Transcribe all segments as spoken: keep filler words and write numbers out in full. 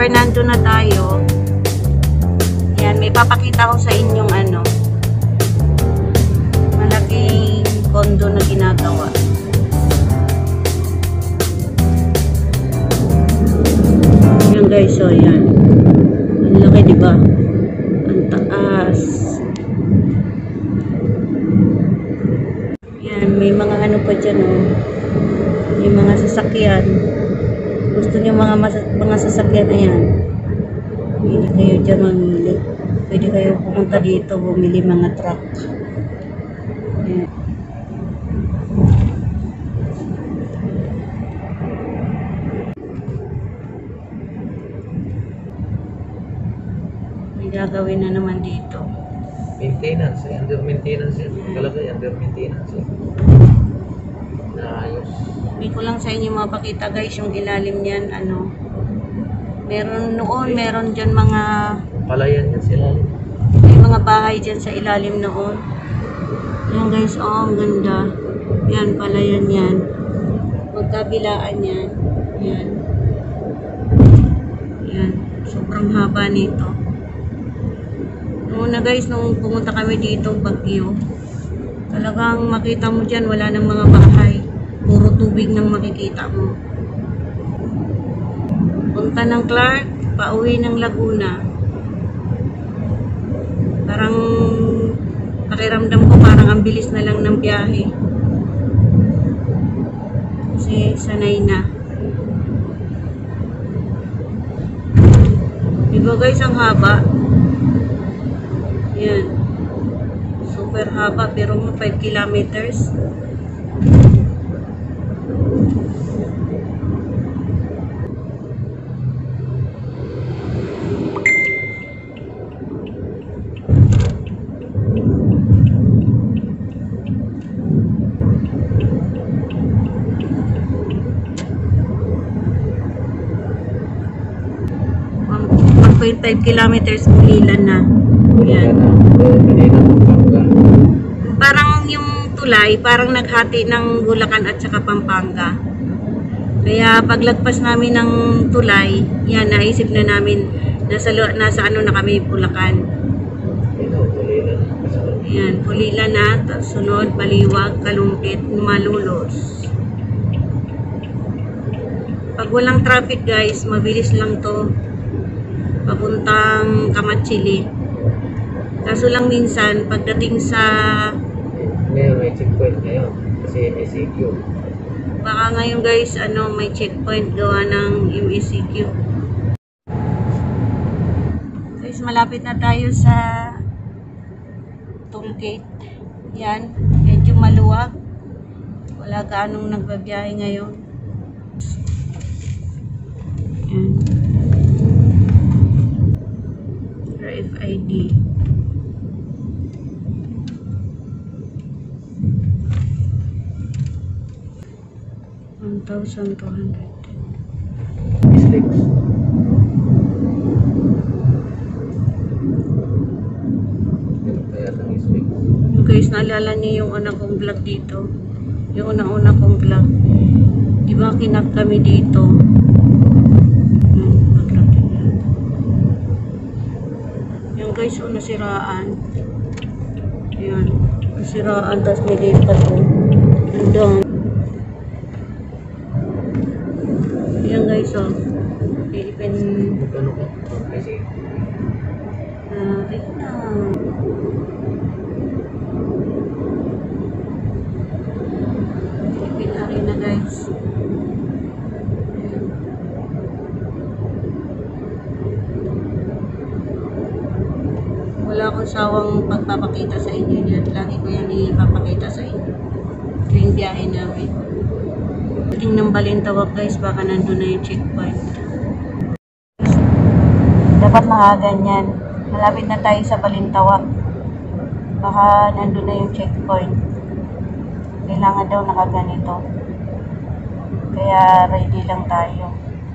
Fernando na tayo. Yan, may papakita ko sa inyong ano, malaking kondo na ginagawa. Yan guys, so yan. Ang laki, diba? Ang taas. Yan, may mga ano pa dyan, oh. May mga sasakyan. Gusto niyo mga mga sasakyan na yan. Pwede kayo dyan mamili. Pwede kayo pumunta dito, bumili mga truck. Ayan. May gagawin na naman dito. Maintenance, eh. Under maintenance yan. Kalagay, under maintenance yan. Naayos. Hindi ko lang sa inyo mapakita guys yung ilalim niyan, ano. Meron noon, meron dyan mga Palayan yan sila. may mga bahay dyan sa ilalim noon. Yan guys, oh, ang ganda. Yan, palayan yan. Magkabilaan yan. Yan. Yan. Sobrang haba nito. Noon na guys, nung pumunta kami dito, Baguio, talagang makita mo dyan, wala nang mga bahay. Puro tubig nang makikita mo. Punta ng Clark, pauwi ng Laguna. Parang pakiramdam ko parang ang bilis na lang ng biyahe. Kasi sanay na. Diba guys, ang haba. Yan. Super haba pero mo five kilometers. one point five kilometers Bulilan na. Yan. Parang yung tulay, parang naghati ng Bulacan at saka Pampanga. Kaya paglagpas namin ng tulay, yan, naisip na namin nasa, nasa ano na kami, Bulacan. Yan, Bulilan na, sunod, Baliwag, Kalumpit, Malulos. Pag walang traffic guys, mabilis lang to. Papuntang Kamatsili. Kaso lang minsan, pagdating sa ngayon may checkpoint ngayon kasi M S C Q. Baka ngayon guys, ano, may checkpoint gawa ng M S C Q. Guys, malapit na tayo sa toll gate. Yan, medyo maluwag. Wala gaanong nagbabiyahe ngayon. Yan. R F I D. one thousand two hundred. Mistakes. Kaya ng mistakes. Yung guys, naalala niyo yung una kong vlog dito. Yung una-una kong vlog. Diba kinap kami dito? Hmm, vlog din yan. Yung guys, yung nasiraan. Yan. Nasiraan, tapos may lipat ko. Andun. Yan guys, oh. Philippine. Ano ka? Kasi Ah, wait na. Philippine Arena guys. Ayan. Wala akong sawang pagpapakita sa inyo yan. Lagi ko yan ipapakita sa inyo. Yung biyahe namin. Pagdating ng Balintawak guys, baka nandun na yung checkpoint. Dapat nakaganyan. Malapit na tayo sa Balintawak. Baka nandun na yung checkpoint. Kailangan daw nakaganito. Kaya ready lang tayo.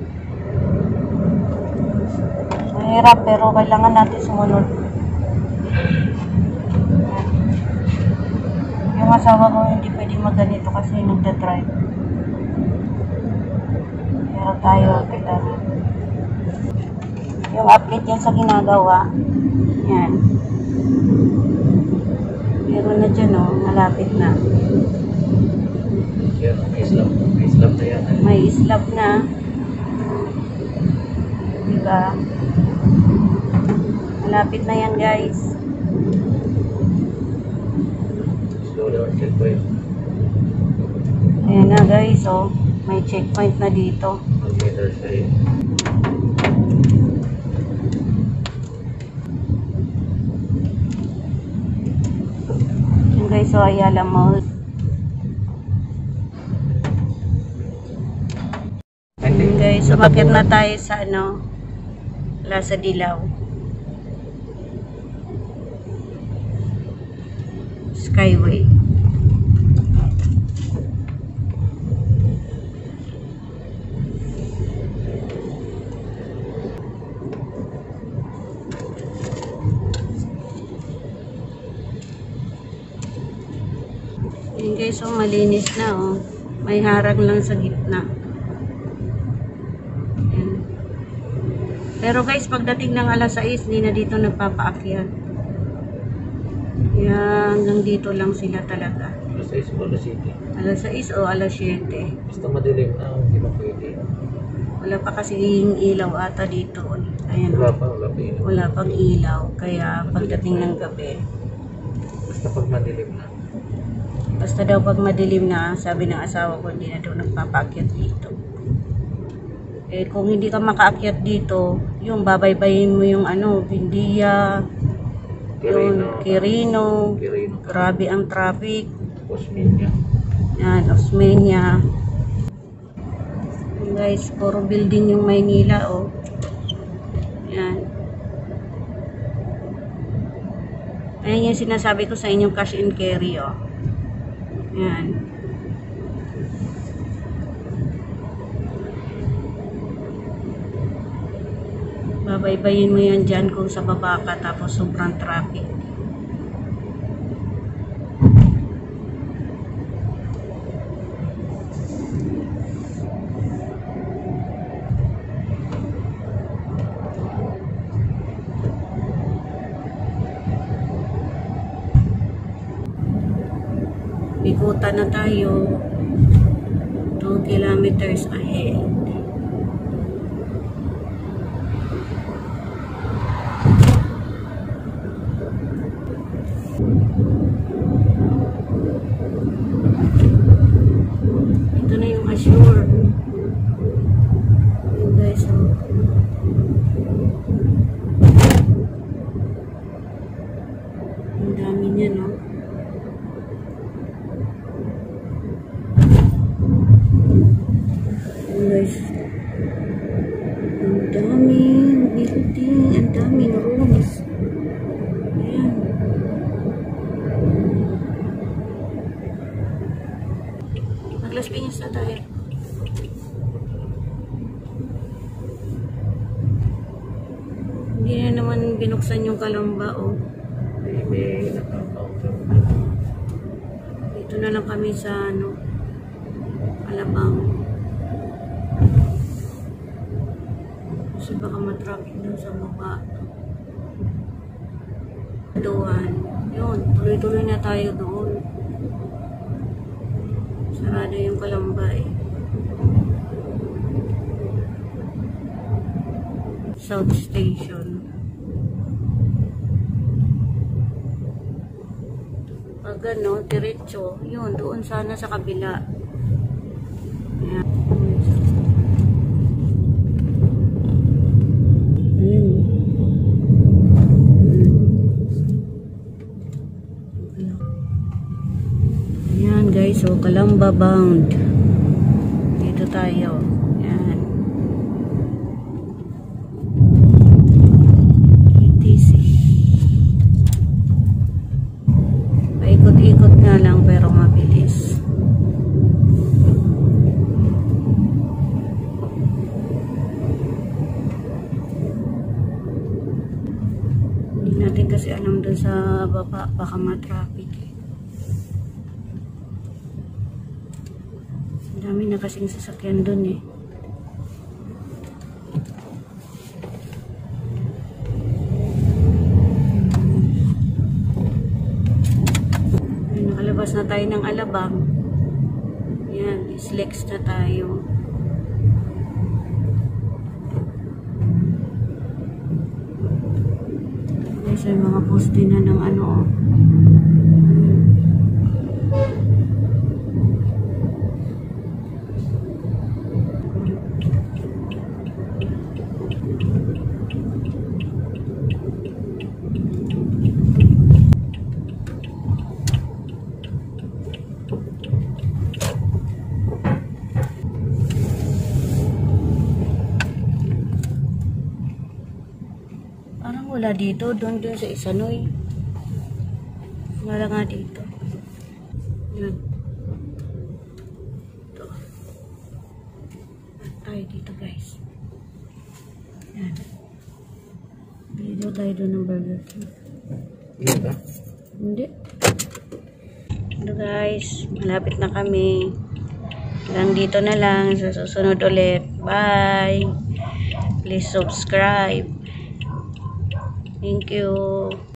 Mahirap pero kailangan natin sumunod. Yung asawa ko hindi pwede magganito kasi nagda-drive. Pero tayo, kita na. Yung update yan sa ginagawa. Yan. Meron na dyan, oh. Malapit na. Yan, may slab. May slab na yan. May slab na. Diba? Malapit na yan, guys. Slowly on checkpoint. Ayan na, guys, oh. May checkpoint na dito. one meter side. Ayan, guys, so Ayala Mall. Ayan, guys, umakyat na tayo sa ano, Plaza Dilaw. Skyway. Ayan, guys, so malinis na, oh. May harang lang sa gitna. Ayan. Pero guys, pagdating ng alas sais, hindi na dito nagpapaakyat. Kaya hanggang dito lang sila talaga. alas sais o alas siyete. alas sais o alas siyete. Basta madilim na, hindi ba pwede? Wala pa kasing ilaw ata dito. Ayan. Wala pa, wala pa yun. Wala pang ilaw. Kaya pagdating ng gabi, Basta pag madilim na. basta daw pag madilim na, sabi ng asawa ko, hindi na daw nagpapaakyat dito. Eh, kung hindi ka makaakyat dito, yung babaybayin mo yung ano, Bindia, yung Quirino, Quirino. grabe ang traffic. Osmeña. Yan, Osmeña. Yan, guys, puro building yung Maynila, oh. Yan. Ayan yung sinasabi ko sa inyong cash and carry, oh. Yan. Babaybayin mo yan dyan kung sa baba ka tapos sobrang traffic. Ikutan na tayo two kilometers ahead. Ito na yung Assure. Ayan, guys, oh. Ang dami niya, no? Guys, ang daming building, ang daming rooms. Ayan. Mag-Las Piñas na tayo. Hindi na naman binuksan yung Kalamba, oh. May, may naka-counter. Dito na lang kami sa, ano, Alabang. Kasi baka matraffic dun sa baba. Doon. Yun, tuloy-tuloy na tayo doon. Sarado yung Kalamba, eh. South Station. Pag ano, diretso, yun, doon sana sa kabila. Ayan. Ayan guys, so Kalamba bound. Dito tayo. Ayan. E T C. Paikot-ikot nga lang pero mabilis. Hindi natin kasi alam doon sa baba, baka matraffic. Dami na kasing sasakyan dun, eh. na tayo ng Alabang. Yan, islex na tayo. Guys, may mga poste na ng ano. Parang wala dito, doon doon sa Isanoy. Wala nga dito. Yun. Ito. Tayo dito guys. Yan. Dito tayo doon ng Burger King. Yan ba? Hindi. Ito guys, malapit na kami. Hanggang dito na lang. Sa susunod ulit. Bye! Please subscribe. Thank you.